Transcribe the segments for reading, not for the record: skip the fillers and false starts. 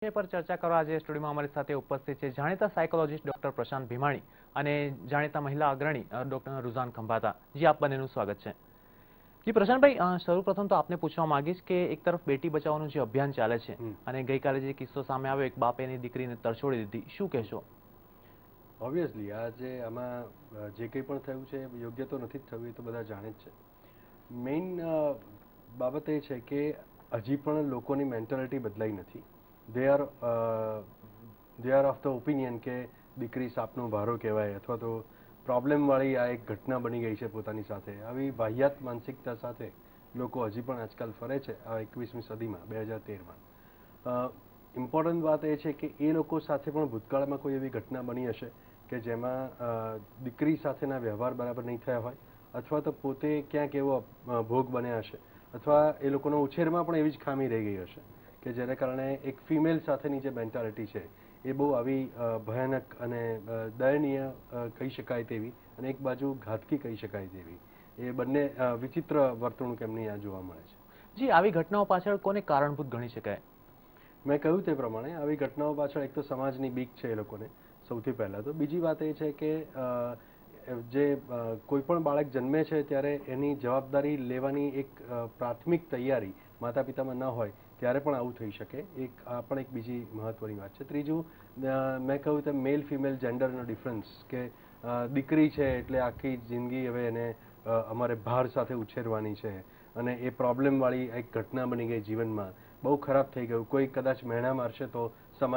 પર ચર્ચા કરવા આજે સ્ટુડિયોમાં અમારી સાથે ઉપસ્થિત છે જાણીતા સાયકોલોજીસ્ટ ડોક્ટર પ્રશાંત ભીમાણી અને જાણીતા મહિલા અગ્રણી ડોક્ટર રુઝાન ખંભાતા. જી આપ બંનેનું સ્વાગત છે. જી પ્રશાંતભાઈ, સૌપ્રથમ તો આપને પૂછવા માંગીશ કે એક તરફ બેટી બચાવોનું જે અભિયાન ચાલે છે અને ગઈકાલે જે કિસ્સો સામે આવ્યો, એક બાપે એની દીકરીને તરછોડી દીધી, શું કહેશો? ઓબ્વિયસલી આજે આમાં જે કંઈ પણ થયું છે યોગ્ય તો નથી જ થયું, એ તો બધા જાણે જ છે. મેઇન બાબત એ છે કે હજી પણ લોકોની મેન્ટાલિટી બદલાઈ નથી. They are of the opinion કે દીકરી સાપનો ભારો કહેવાય અથવા તો પ્રોબ્લેમવાળી આ એક ઘટના બની ગઈ છે પોતાની સાથે. આવી વાહિયાત માનસિકતા સાથે લોકો હજી પણ આજકાલ ફરે છે આ 21મી સદીમાં 2013માં. ઇમ્પોર્ટન્ટ વાત એ છે કે એ લોકો સાથે પણ ભૂતકાળમાં કોઈ એવી ઘટના બની હશે કે જેમાં દીકરી સાથેના વ્યવહાર બરાબર નહીં થયા હોય અથવા તો પોતે ક્યાંક એવો ભોગ બન્યા હશે અથવા એ લોકોનો ઉછેરમાં પણ એવી જ ખામી રહી ગઈ હશે કે જેને કારણે એક ફિમેલ સાથેની જે મેન્ટાલિટી છે એ બહુ આવી ભયાનક અને દયનીય કહી શકાય તેવી અને એક બાજુ ઘાતકી કહી શકાય તેવી એ બંને વિચિત્ર વર્તણૂક એમની આ જોવા મળે છે. જી, આવી ઘટનાઓ પાછળ કોને કારણભૂત ગણી શકાય? મેં કહ્યું તે પ્રમાણે આવી ઘટનાઓ પાછળ એક તો સમાજની બીક છે એ લોકોને સૌથી પહેલાં. તો બીજી વાત એ છે કે જે કોઈ પણ બાળક જન્મે છે ત્યારે એની જવાબદારી લેવાની એક પ્રાથમિક તૈયારી માતા પિતામાં ન હોય ત્યારે પણ આવું થઈ શકે. આ પણ એક બીજી મહત્વની વાત છે. ત્રીજું, મેં કહ્યું તેમ મેલ ફિમેલ જેન્ડરનો ડિફરન્સ કે દીકરી છે એટલે આખી જિંદગી હવે એને અમારે ભાર સાથે ઉછેરવાની છે અને એ પ્રોબ્લેમવાળી એક ઘટના બની ગઈ જીવનમાં, બહુ ખરાબ થઈ ગયું, કોઈ કદાચ મહેણા મારશે તો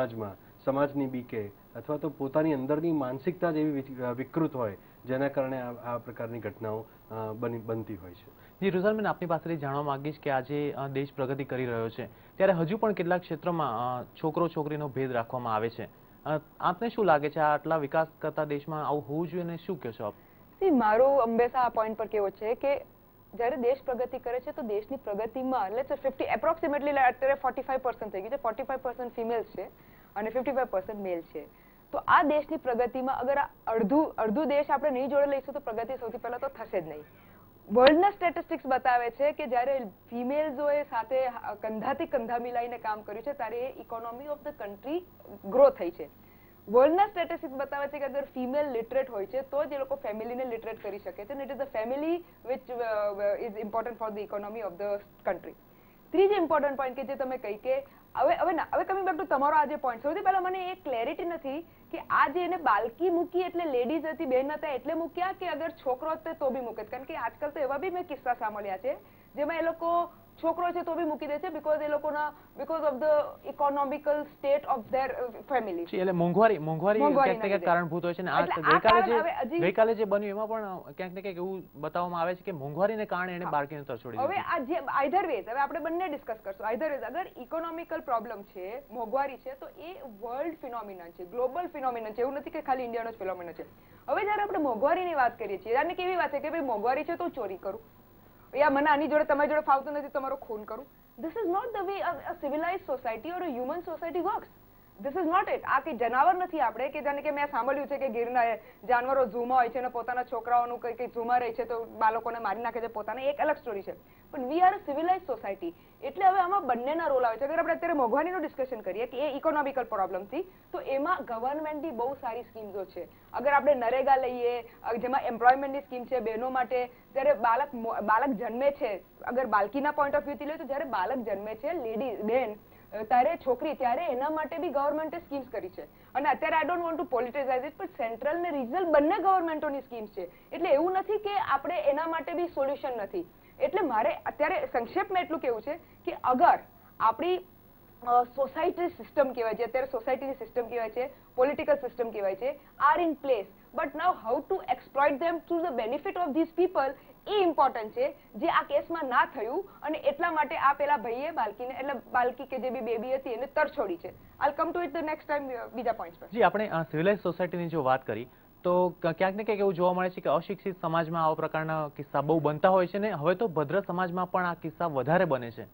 સમાજની બીકે અથવા તો પોતાની અંદરની માનસિકતા જ એવી વિકૃત હોય જેના કારણે આ પ્રકારની ઘટનાઓ બનતી હોય છે. જી રુઝાનબેન, આપની પાસેથી જાણવા માંગીશ કે આજે દેશ પ્રગતિ કરી રહ્યો છે ત્યારે હજુ પણ કેટલાક ક્ષેત્રોમાં છોકરો છોકરીનો ભેદ રાખવામાં આવે છે. આપને શું લાગે છે, આટલા વિકાસ કરતા દેશમાં આવું હોવું જોઈએ અને શું કહેશો આપ? મારું હંમેશા આ પોઈન્ટ પર કેવું છે કે જ્યારે દેશ પ્રગતિ કરે છે તો દેશની પ્રગતિમાં એપ્રોક્સિમેટલી અત્યારે 45% થઈ ગયું છે, 45% ફિમેલ્સ છે અને 55% મેલ છે. તો આ દેશની પ્રગતિમાં અગર અડધું દેશ આપણે નહીં જોડે લઈશું તો પ્રગતિ સૌથી પહેલા તો થશે જ નહીં. વર્લ્ડના સ્ટેટિસ્ટિક્સ બતાવે છે કે જ્યારે ફિમેલ્સોએ સાથે કંધાથી કંધા મિલાઈને કામ કર્યું છે ત્યારે economy of the country grow થઈ છે. વર્લ્ડના સ્ટેટિસ્ટિક્સ બતાવે છે કે અગર ફિમેલ લિટરેટ હોય છે તો જ એ લોકો ફેમિલીને લિટરેટ કરી શકે છે. It is the family which is important for the economy of the country. ત્રીજી ઇમ્પોર્ટન્ટ પોઈન્ટ કે જે તમે કહી કે હવે કમિંગ બેક ટુ તમારો આ જે પોઈન્ટ, સૌથી પહેલા મને એ ક્લેરિટી નથી કે આ જે એને બાલકી મૂકી એટલે લેડીઝ હતી, બહેન હતા એટલે મૂક્યા કે અગર છોકરો હતો તો બી મૂકે? કારણ કે આજકાલ તો એવા બી મેં કિસ્સા સાંભળ્યા છે જેમાં એ લોકો છોકરો છે તો બી મૂકી દે છે because of the economical state of their family. એટલે મોંઘવારી ક્યાંક ને ક્યાંક કારણભૂત હોય છે ને આ ગઈકાલે જે બન્યું એમાં પણ ક્યાંક ને ક્યાંક એવું બતાવવામાં આવે છે કે મોંઘવારીને કારણે એને બાળકીને તરછોડી દીધી. હવે આ જે આઈધર વેઝ હવે આપણે બંને ડિસ્કસ કરશું. આઈધર વેઝ અગર ઇકોનોમિકલ પ્રોબ્લેમ છે, મોંઘવારી છે, તો એ વર્લ્ડ ફિનોમિનન છે, ગ્લોબલ ફિનોમિનન છે, એવું નથી કે ખાલી ઇન્ડિયાનો જ ફિનોમિનન છે. હવે જ્યારે આપણે મોંઘવારીની વાત કરીએ છીએ ત્યારે કેવી વાત છે કે ભાઈ મોંઘવારી છે તો ચોરી કરું, યા મને આની જોડે તમારી જોડે ફાવતું નથી તમારો ખૂન કરું. This is not the way a civilized society or a human society works. This is not it. આ કઈ જનાવર નથી આપણે કે જાણે કે મેં સાંભળ્યું છે કે ગીરના જાનવરો ઝૂમાં હોય છે અને પોતાના છોકરાઓનું કઈ ઝૂમાં રહે છે તો બાળકોને મારી નાખે છે પોતાને, એક અલગ સ્ટોરી છે. પણ we are a civilise society. એટલે હવે આમાં બંનેના રોલ આવે છે. અગર આપણે અત્યારે મોંઘવારીનું ડિસ્કશન કરીએ કે એ ઇકોનોમિકલ પ્રોબ્લેમથી, તો એમાં ગવર્મેન્ટની બહુ સારી સ્કીમ્સો છે. અગર આપણે નરેગા લઈએ જેમાં એમ્પ્લોયમેન્ટની સ્કીમ છે બહેનો માટે, જ્યારે બાળક જન્મે છે, અગર બાળકીના પોઈન્ટ ઓફ વ્યૂથી લઈએ તો જ્યારે બાળક જન્મે છે લેડી બહેન ત્યારે છોકરી, ત્યારે એના માટે બી ગવર્મેન્ટે સ્કીમ્સ કરી છે. અને અત્યારે I don't want to politicise it, પણ સેન્ટ્રલ ને રિજનલ બંને ગવર્મેન્ટોની સ્કીમ્સ છે. એટલે એવું નથી કે આપણે એના માટે બી સોલ્યુશન નથી. એટલે મારે અત્યારે સંક્ષેપમાં એટલું કેવું છે કે અગર આપણી સોસાયટી સિસ્ટમ કહેવાય છે, અત્યારે સોસાયટીની સિસ્ટમ કહેવાય છે, પોલિટિકલ સિસ્ટમ કહેવાય છે, are in place, but now how to exploit them to the benefit of this people એ ઇમ્પોર્ટન્ટ છે, જે આ કેસમાં ના થયું. અને એટલા માટે આ પેલા ભાઈએ બાળકીને, એટલે બાળકી કે જે બી બેબી હતી એને તરછોડી છે. I come to it the next time બીજા પોઈન્ટ્સ પર. જી, આપણે સિવિલાઇઝ સોસાયટીની જો વાત કરી તો ક્યાંક ને ક્યાંક એવું જોવા મળે છે કે અશિક્ષિત સમાજમાં આવા પ્રકારના કિસ્સા બહુ બનતા હોય છે ને હવે તો ભદ્ર સમાજમાં પણ આ કિસ્સા વધારે બને છે.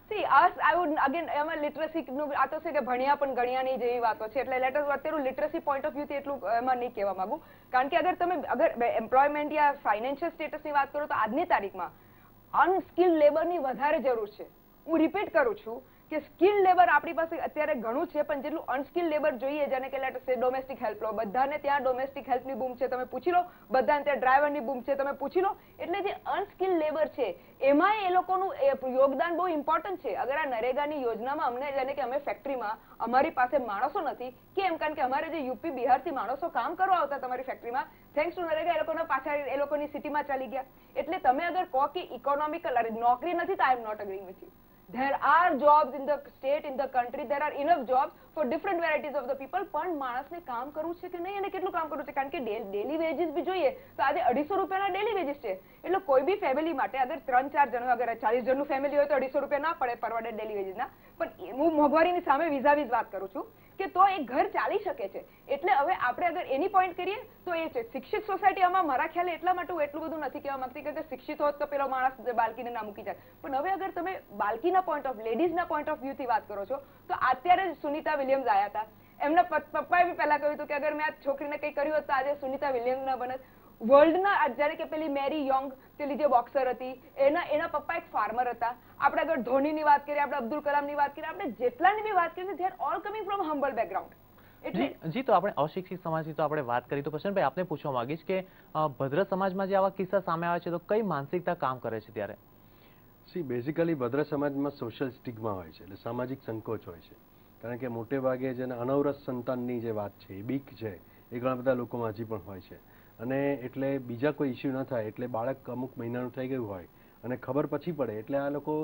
એમાં લિટરસીનું આ તો છે કે ભણ્યા પણ ગણ્યા નહીં જેવી વાતો છે. એટલે અત્યારે લિટરસી પોઈન્ટ ઓફ વ્યૂથી એટલું એમાં નહીં કહેવા માંગુ. કારણ કે અગર એમ્પ્લોયમેન્ટ યા ફાઇનાન્શિયલ સ્ટેટસની વાત કરો તો આજની તારીખમાં અનસ્કિલ્ડ લેબરની વધારે જરૂર છે. હું રિપીટ કરું છું કે સ્કિલ લેબર આપણી પાસે અત્યારે ઘણું છે, પણ જેટલું અનસ્કિલ લેબર જોઈએ, જેને કે લેટ સે ડોમેસ્ટિક હેલ્પ લો, બધાને ત્યાં ડોમેસ્ટિક હેલ્પની બૂમ છે, તમે પૂછી લો, બધાને ત્યાં ડ્રાઈવરની બૂમ છે, તમે પૂછી લો. એટલે જે અનસ્કિલ લેબર છે એમાં એ લોકોનું યોગદાન બહુ ઇમ્પોર્ટન્ટ છે. અગર આ નરેગાની યોજનામાં અમને જેને કે અમે ફેક્ટરીમાં અમારી પાસે માણસો નથી, કેમ? કારણ કે અમારે જે યુપી બિહારથી માણસો કામ કરવા આવતા તમારી ફેક્ટરીમાં, થેન્ક્સ ટુ નરેગા એ લોકોના પાછા એ લોકોની સિટીમાં ચાલી ગયા. એટલે તમે અગર કહો કે ઇકોનોમિકલ નોકરી નથી, તો I am not agreeing with you. There are jobs in the state, in the country. There are enough jobs for different varieties of the people. પણ માણસને કામ કરવું છે કે નહીં અને કેટલું કામ કરવું છે? કારણ કે ડેલી વેજીસ બી જોઈએ તો આજે 250 રૂપિયાના ડેલી વેજીસ છે. એટલે કોઈ બી ફેમિલી માટે અગર 3-4 જણ, અગર 40 જણનું ફેમિલી હોય તો 250 રૂપિયા ના પડે પરવડે ડેલી વેજીસના. પણ હું મોંઘવારીની સામે વીઝાવીઝ વાત કરું છું કે તો એક ઘર ચાલી શકે છે. એટલે હવે આપણે અગર એની પોઈન્ટ કરીએ તો એ છે શિક્ષિત સોસાયટી. આમાં મારા ખ્યાલે એટલા માટે હું એટલું બધું નથી કહેવા માંગતી કે શિક્ષિત હોત તો પેલો માણસ બાલકીને ના મૂકી જાય. પણ હવે અગર તમે બાલકીના પોઈન્ટ ઓફ, લેડીઝના પોઈન્ટ ઓફ વ્યૂથી વાત કરો છો તો અત્યારે જ સુનિતા વિલિયમ્સ આવ્યા હતા. એમના પપ્પાએ બી પહેલા કહ્યું હતું કે અગર મેં આ છોકરીને કંઈ કર્યું હોત તો આજે સુનિતા વિલિયમ્સ ના બનત. વર્લ્ડના જ્યારે કે પેલી મેરી યોંગ, પેલી જે બોક્સર હતી, એના પપ્પા એક ફાર્મર હતા. આપણે અગર ધોનીની વાત કરીએ, આપણે અબ્દુલ કલામની વાત કરીએ, આપણે જેટલાની બી વાત કરીએ, they are all coming from humble background. જી, તો આપણે અશિક્ષિત સમાજની તો આપણે વાત કરી, તો પ્રશાંતભાઈ આપને પૂછવા માંગીશ કે ભદ્ર સમાજમાં જે આવા કિસ્સા સામે આવે છે તો કઈ માનસિકતા કામ કરે છે ત્યારે? બેઝિકલી ભદ્ર સમાજમાં સોશિયલ સ્ટિગ્મા હોય છે, એટલે સામાજિક સંકોચ હોય છે. કારણ કે મોટે ભાગે જેને અનવરત સંતાનની જે વાત છે, એ બીક છે, એ ઘણા બધા લોકોમાં હજી પણ હોય છે. અને એટલે બીજા કોઈ ઇસ્યુ ન થાય એટલે બાળક અમુક મહિનાનું થઈ ગયું હોય અને ખબર પછી પડે એટલે આ લોકો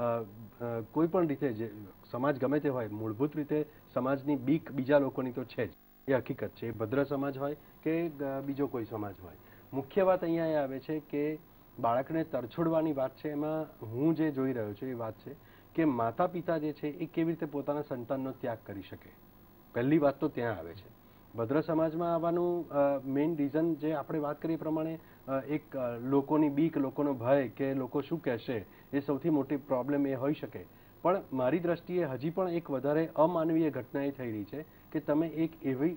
કોઈ પણ રીતે, જે સમાજ ગમે તે હોય, મૂળભૂત રીતે સમાજની બીક બીજા લોકોની તો છે જ, એ હકીકત છે. એ ભદ્ર સમાજ હોય કે બીજો કોઈ સમાજ હોય. મુખ્ય વાત અહીંયા એ આવે છે કે બાળકને તરછોડવાની વાત છે. એમાં હું જે જોઈ રહ્યો છું એ વાત છે કે માતા પિતા જે છે એ કેવી રીતે પોતાના સંતાનનો ત્યાગ કરી શકે. પહેલી વાત તો ત્યાં આવે છે. ભદ્ર સમાજમાં આવવાનું મેઇન રીઝન જે આપણે વાત કરીએ પ્રમાણે એક લોકોની બીક, લોકોનો ભય કે લોકો શું કહેશે, એ સૌથી મોટી પ્રોબ્લેમ એ હોઈ શકે. પણ મારી દ્રષ્ટિએ હજી પણ એક વધારે અમાનવીય ઘટના એ થઈ રહી છે કે તમે એક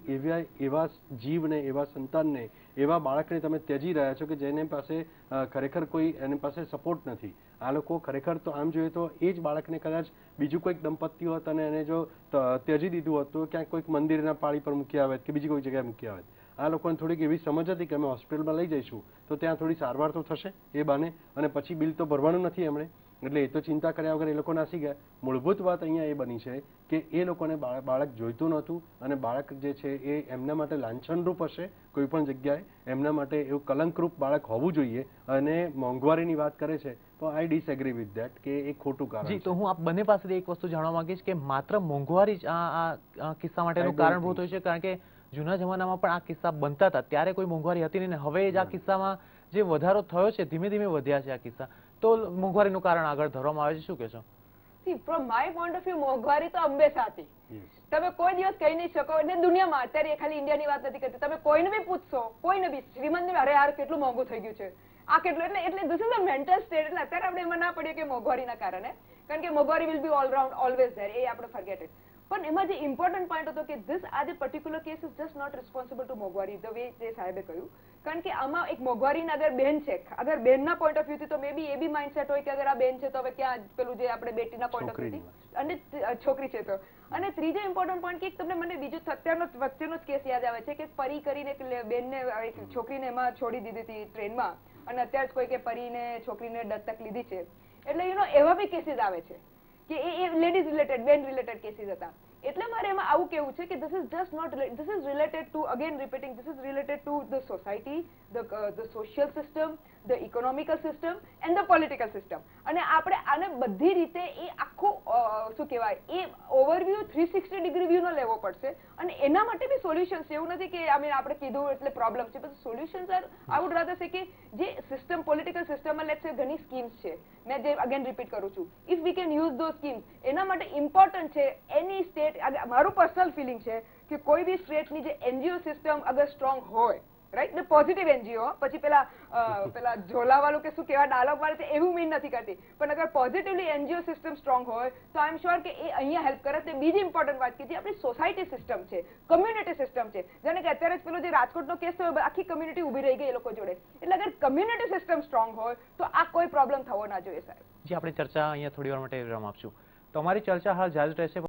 એવા જીવને, એવા સંતાનને, એવા બાળકને તમે ત્યજી રહ્યા છો કે જેને પાસે ખરેખર કોઈ એની પાસે સપોર્ટ નથી. આ લોકો ખરેખર તો આમ જોઈએ તો એ જ બાળકને કદાચ બીજું કોઈક દંપતી હોત અને એને જો ત્યજી દીધું હોત તો ક્યાંક કોઈક મંદિરના પાળી પર મૂક્યા આવે કે બીજી કોઈ જગ્યાએ મૂક્યા આવે. આ લોકોને થોડીક એવી સમજ હતી કે અમે હોસ્પિટલમાં લઈ જઈશું તો ત્યાં થોડી સારવાર તો થશે એ બાને, અને પછી બિલ તો ભરવાનું નથી એમણે, એટલે એ તો ચિંતા કર્યા વગર એ લોકો નાસી ગયા. મૂળભૂત વાત અહીંયા એ બની છે કે એ લોકોને બાળક જોઈતું નહોતું અને બાળક જે છે એ એમના માટે લાંછનરૂપ હશે કોઈ પણ જગ્યાએ, એમના માટે એવું કલંકરૂપ બાળક હોવું જોઈએ. અને મોંઘવારીની વાત કરે છે તો આઈ ડિસએગ્રી વિથ ધેટ કે એ ખોટું કારણ છે. જી, તો હું આપ બંને પાસેથી એક વસ્તુ જાણવા માંગીશ કે માત્ર મોંઘવારી જ આ કિસ્સા માટેનું કારણભૂત હોય છે? કારણ કે જૂના જમાનામાં પણ આ કિસ્સા બનતા હતા ત્યારે કોઈ મોંઘવારી હતી નહીં, હવે જ આ કિસ્સામાં જે વધારો થયો છે, ધીમે ધીમે વધ્યા છે આ કિસ્સા, તો મોંઘવારીનું કારણ આગળ ધરવામાં આવે છે. શું કહેશો? From my point of view મોંઘવારી તો હંમેશા હતી. તમે કોઈ દિવસ કહી નહીં શકો. એટલે દુનિયામાં અત્યારે ખાલી ઇન્ડિયાની વાત નથી કરતી, તમે કોઈને બી પૂછશો, કોઈને બી શ્રીમંત, અરે યાર કેટલું મોંઘું થઈ ગયું છે, આ કેટલું, એટલે this is a mental state. એટલે અત્યારે આપણે એમાં ના પડીએ કે મોંઘવારીના કારણે, કારણ કે મોંઘવારી will be all round always there, એ આપણે ફર્ગેટ ઇટ. પણ એમાં જે ઇમ્પોર્ટન્ટ પોઈન્ટ હતો કે ધીસ આ જે particular case is just not responsible to મોંઘવારી, ધ વે જે સાહેબે કહ્યું. કારણ કે આમાં એક મોંઘવારીના અગર બેન છે, અગર બેનના પોઈન્ટ ઓફ વ્યૂથી તો મે બી એ બી માઇન્ડસેટ હોય કે અગર આ બેન છે તો હવે ક્યાં પેલું જે આપણે બેટીના પોઈન્ટ ઓફ વ્યૂથી, અને છોકરી છે તો. અને ત્રીજો ઇમ્પોર્ટન્ટ પોઈન્ટ કે તમને મને બીજું અત્યારનો વચ્ચેનો જ કેસ યાદ આવે છે કે પરી કરીને બેનને, એક છોકરીને એમાં છોડી દીધી હતી ટ્રેનમાં, અને અત્યારે જ કોઈ કે પરીને છોકરીને દત્તક લીધી છે. એટલે એવા બી કેસીસ આવે છે કે એ લેડીઝ રિલેટેડ, બેન રિલેટેડ કેસીસ હતા. એટલે મારે એમાં આવું કેવું છે કે this is just not, this is related to, again repeating, this is related to the society, the social system, the economical system and the political system. અને આપણે આને બધી રીતે એ આખું શું કહેવાય, એ ઓવરવ્યૂ 360 ડિગ્રી વ્યૂ નો લેવો પડશે. અને એના માટે બી સોલ્યુશન્સ છે. એવું નથી કે આપણે કીધું એટલે પ્રોબ્લેમ છે, પણ solutions are, I would rather say કે જે સિસ્ટમ, પોલિટિકલ સિસ્ટમમાં લેટ્સ સે ઘણી સ્કીમ્સ છે, મેં જે અગેન રિપીટ કરું છું, if we can use those schemes, એના માટે ઇમ્પોર્ટન્ટ છે એની સ્ટેટ, મારું પર્સનલ ફિલિંગ છે કે કોઈ બી સ્ટેટની જે એનજીઓ સિસ્ટમ અગર સ્ટ્રોંગ હોય, રાઈટ, ને પોઝિટિવ એનજીઓ, પછી પેલા ઝોલાવાળું કે શું કેવા ડાયલોગ વાળે છે એવું મીન નથી કરતી, પણ અગર પોઝિટિવલી એનજીઓ સિસ્ટમ સ્ટ્રોંગ હોય તો આઈ એમ શ્યોર કે એ અહીંયા હેલ્પ કરે. તે બીજી ઇમ્પોર્ટન્ટ વાત કીધી, આપણી સોસાયટી સિસ્ટમ છે, કમ્યુનિટી સિસ્ટમ છે. જાણે કે અત્યારે જ પેલો જે રાજકોટનો કેસ થયો, આખી કમ્યુનિટી ઉભી રહી ગઈ એ લોકો જોડે. એટલે અગર કમ્યુનિટી સિસ્ટમ સ્ટ્રોંગ હોય તો આ કોઈ પ્રોબ્લેમ થવો ના જોઈએ સાહેબ. જી, આપણે ચર્ચા અહીંયા થોડી વાર માટે વિરામ આપશું. તો અમારી ચર્ચા હાલ જારી રહેશે.